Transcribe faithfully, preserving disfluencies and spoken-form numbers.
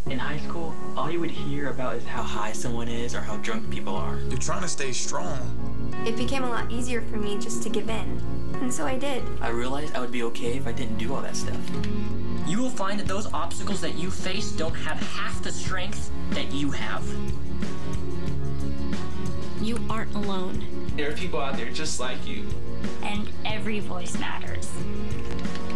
In high school, all you would hear about is how high someone is or how drunk people are. You're trying to stay strong. It became a lot easier for me just to give in. And so I did. I realized I would be okay if I didn't do all that stuff. You will find that those obstacles that you face don't have half the strength that you have. You aren't alone. There are people out there just like you. And every voice matters.